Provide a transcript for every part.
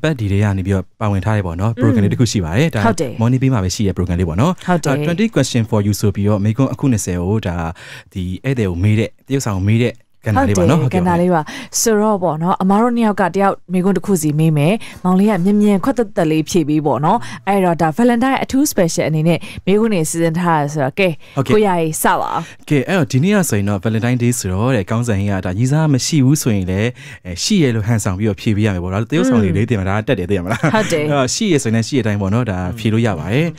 ပတ်ဒီတွေကနေပြီးတော့ပါဝင်ထားရပေါ့နော် program လေးတစ်ခုရှိပါတယ်ဒါ morning ပေးမှာပဲရှိရ program လေးပေါ့နော်20 question for you ဆိုပြီးတော့မိကွန်းအခု20ကိုဒါဒီဧည့်သည်ကိုမေးတဲ့တရုတ်ဆောင်ကိုမေးတဲ့ကဏ္ဍလေးပါနော်ကဏ္ဍလေးပါဆိုတော့ပေါ့နော်အမားတို့နှစ်ယောက်ကတယောက်မိကွန်းတစ်ခုစီမေးမယ်မောင်လေးကမြင်ခွတ်သက်လေးဖြည့်ပြီးပေါ့နော်အဲ့တော့ဒါ Valentine အထူး special အနေနဲ့မိကွန်းနေစီစဉ်ထားရဆိုတော့ကဲကိုရရေးစပါအောင်ကဲအဲ့တော့ဒီနေ့ကဆိုရင်တော့ Valentine Day ဆိုတော့တဲ့ကောင်းဆိုင်ကြီးကဒါကြီးစားမရှိဘူးဆိုရင်လည်းရှိရလို့ဟန်ဆောင်ပြီးတော့ဖြည့်ပေးရမယ်ပေါ့နော်တရုတ်ဆောင်လေးလေးတင်မှာဒါတက်တယ်သိရမလားဟုတ်တယ်အဲ့ရှိရဆိုရင်ရှိရတိုင်းပေါ့နော်ဒါဖြည့်လို့ရပါတယ်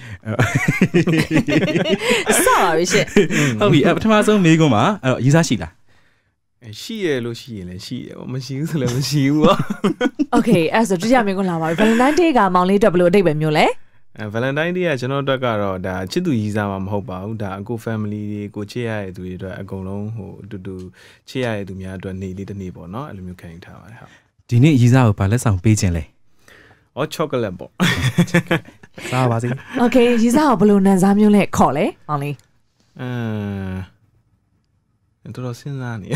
စပါပြီရှင့်ဟုတ်ပြီပထမဆုံးမိကွန်းပါအဲ့တော့ကြီးစားရှိလားရှိရလို့ရှိရင်လည်းရှိရပေါ့မရှိဘူးဆိုလည်းမရှိဘူးပေါ့ Okay အဲ့ဆိုကြည့်ရမယ်ကွန်လာပါပြီ Valentine Day ကမောင်လေးအတွက်ဘယ်လိုအဓိပ္ပာယ်မျိုးလဲ Valentine Day ကကျွန်တော်တို့ကတော့ဒါချစ်သူကြီးစားမှာမဟုတ်ပါဘူးဒါအခု family တွေကိုချစ်ရတဲ့သူတွေအတွက်အကုန်လုံးဟိုအတူတူချစ်ရတဲ့သူများအတွက်နေ့လေးတစ်နေ့ပေါ့နော်အဲ့လိုမျိုးခံယူထားပါတယ်ဟုတ်ဒီနေ့ကြီးစားကိုဗာလက်ဆောင်ပေးခြင်းလဲ chocolate ပေါ့စားပါစေ Okay ကြီးစားကိုဘယ်လိုနန်းစားမျိုးလဲခေါ်လဲမောင်လေးတော်စဉ်းစားနေ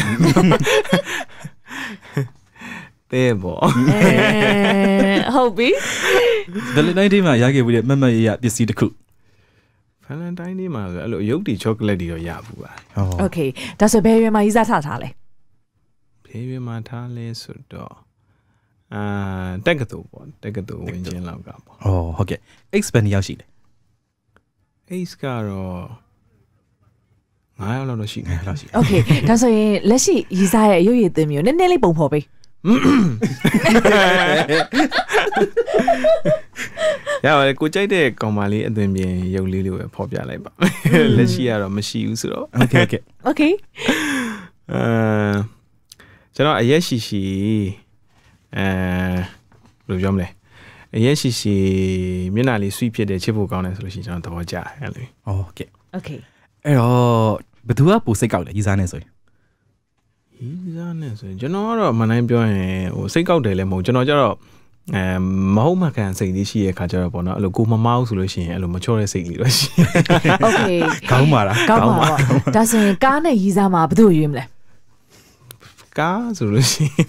တဲ့ပေါ့ဟုတ်ပြီ Valentine Day မှာရခဲ့ပြီးတဲ့မမရပစ္စည်းတစ်ခု Valentine Day မှာဆိုအဲ့လိုရုပ်တီ chocolate တွေတော့ရဘူးပါ Okay ဒါဆိုဘယ်ရွယ်မှာကြီးစားထားလဲဘယ်ရွယ်မှာထားလဲဆိုတော့တက်ကတူပေါ့တက်ကတူဝင်ချင်းလောက်ကပေါ့ဟုတ်ကဲ့ X ဘယ်နှစ်ယောက်ရှိလဲ X ကတော့9ယောက်လောက်ရှိနေလောက်ရှိ Okay ဒါဆိုရင်လက်ရှိရီစားရဲ့ရုပ်ရည်သွင်းမျိုးနည်းနည်းလေးပုံဖော်ပေးရပါတယ်ကိုကြိုက်တဲ့ကောင်မလေးအသွင်ပြင်ရုပ်လေးလေးပဲဖော်ပြလိုက်ပါလက်ရှိကတော့မရှိဘူးဆိုတော့ Okay ကျွန်တော်အရက်ရှိရှိဘယ်လိုပြောမလဲအရက်ရှိရှိမျက်နှာလေးဆွီးဖြစ်တဲ့ချစ်ဖို့ကောင်းတယ်ဆိုလို့ရှိရင်ကျွန်တော်သဘောကျတယ်အဲ့လိုဟုတ်ကဲ့အဲ့တော့ဘယ်သူကပိုစိတ်ကောက်လဲရီစားနေဆိုရင်ရီစားနေဆိုရင်ကျွန်တော်ကတော့မနိုင်ပြောရင်ဟိုစိတ်ကောက်တယ်လည်းမဟုတ်ကျွန်တော်ကျတော့မဟုတ်မှကန်စိတ်လေးရှိရဲ့ခါကျတော့ပေါ့နော်အဲ့လိုကိုမမောက်ဆိုလို့ရှိရင်အဲ့လိုမချောတဲ့စိတ်လေးတော့ရှိ Okay ကောင်းပါလားကောင်းပါဒါဆိုရင်ကားနဲ့ရီစားမှာဘယ်သူရွေးမလဲကားဆိုလို့ရှိရင်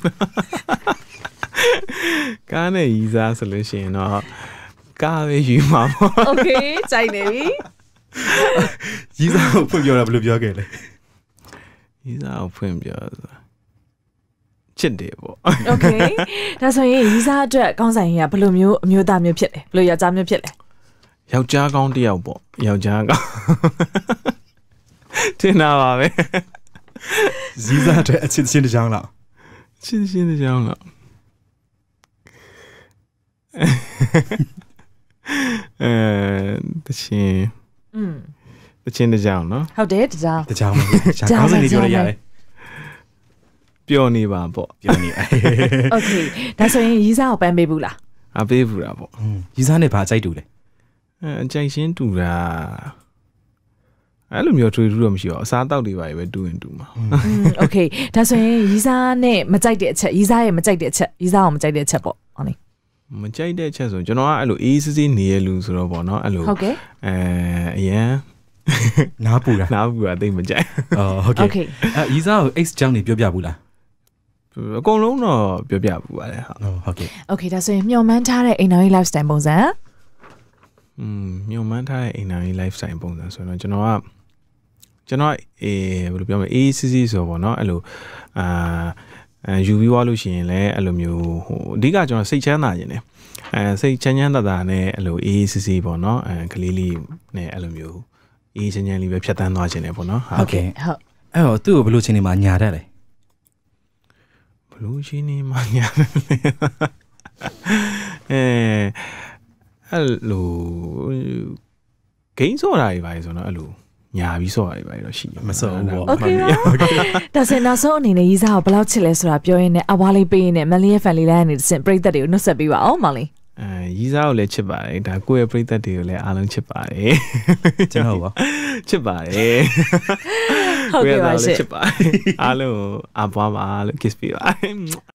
ကားနဲ့ရီစားဆိုလို့ရှိရင်တော့ကားပဲရွေးမှာပေါ့ Okay ကြိုက်နေပြီရီစားကိုဖွင့်ပြောတာဘယ်လိုပြောခဲ့လဲရီစားကိုဖွင့်ပြောဆိုတာချစ်တယ်ပေါ့ Okay ဒါဆိုရင်ရီစားအတွက်ကောင်းဆိုင်ကြီးကဘယ်လိုမျိုးအမျိုးသားမျိုးဖြစ်လဲဘယ်လိုယောက်ျားမျိုးဖြစ်လဲယောက်ျားကောင်းတစ်ယောက်ပေါ့ယောက်ျားကောင်းတင်တာပါပဲရီစားအတွက်အချစ်ချင်းတစ်ကြောင်းလောက်ချစ်ချင်းတစ်ကြောင်းလောက်တချင်းတကြောင်နော်ဟုတ်တယ်တကြောင်ကောင်းစင်နေပြောရရတယ်ပျော်နေပါပေါ့ပျော်နေ Okay ဒါဆိုရင်ရီစားကိုပန်းပေးဘူးလားပေးဘူးတာပေါ့ရီစားနဲ့ဘာအကြိုက်တူလဲအကြိုက်ရှင်းတူတာအဲ့လိုမျိုးထွေထူးတော့မရှိပါဘူးအစားတောက်တွေပါပဲတူရင်တူမှာ Okay ဒါဆိုရင်ရီစားနဲ့မကြိုက်တဲ့အချက်ရီစားရဲ့မကြိုက်တဲ့အချက်ရီစားကိုမကြိုက်တဲ့အချက်ပေါ့ဟုတ်လေမကြိုက်တဲ့အချက်ဆိုကျွန်တော်ကအဲ့လိုအေးစစ်စစ်နေရလူဆိုတော့ပေါ့နော်အဲ့လိုဟုတ်ကဲ့အရန်နားပူတာတိတ်မကြိုက်ဟုတ်ကဲ့ရီစားကို X ကြောင်းနေပြောပြဘူးလားအကုန်လုံးတော့ပြောပြဘူးပါတယ်ဟုတ်ကဲ့ Okay ဒါဆိုရင်မျှော်မှန်းထားတဲ့အိမ်တော်ရေး lifestyle ပုံစံမျှော်မှန်းထားတဲ့အိမ်တော်ရေး lifestyle ပုံစံဆိုတော့ကျွန်တော်ဘယ်လိုပြောမလဲအေးစစ်စစ်ဆိုပေါ့နော်အဲ့လိုယူပြီးသွားလို့ရှိရင်လည်းအဲ့လိုမျိုးဟိုအဓိကကျွန်တော်စိတ်ချမ်းသာခြင်းတယ်စိတ်ချမ်းသာနဲ့အဲ့လိုအေးစစ်စစ်ပေါ့နော်ကလေးလေးနဲ့အဲ့လိုမျိုးအေးချမ်းလေးပဲဖြတ်တန်းသွားခြင်းတယ်ပေါ့နော်ဟုတ်ကဲ့ဟုတ်အဲ့တော့သူ့ကိုဘယ်လိုချင်းနေမှာညာတတ်လဲဘယ်လိုချင်းနေမှာညာတယ်အဲ့လိုဂိမ်းစောတာတွေပါဆိုတော့အဲ့လိုညာပြီးစောတာတွေပါတော့ရှိမစောဘူးပေါ့ Okay ဒါဆိုရင်နောက်ဆုံးအနေနဲ့ရီစားကိုဘယ်လောက်ချစ်လဲဆိုတာပြောရင်းနဲ့အဝါလေးပေးရင်းနဲ့ Mandalay FM လေးလိုက်နေတဲ့ပရိသတ်တွေကိုနှုတ်ဆက်ပေးပါအောင်မောင်လေးရီစားကိုလည်းချစ်ပါတယ်ဒါကိုယ့်ရဲ့ပရိသတ်တွေကိုလည်းအားလုံးချစ်ပါတယ်ကျွန်တော်ပါချစ်ပါတယ်ဟုတ်ကဲ့ပါရှင့်ချစ်ပါတယ်အားလုံးအားပွားပါလို့ kiss ပေးပါ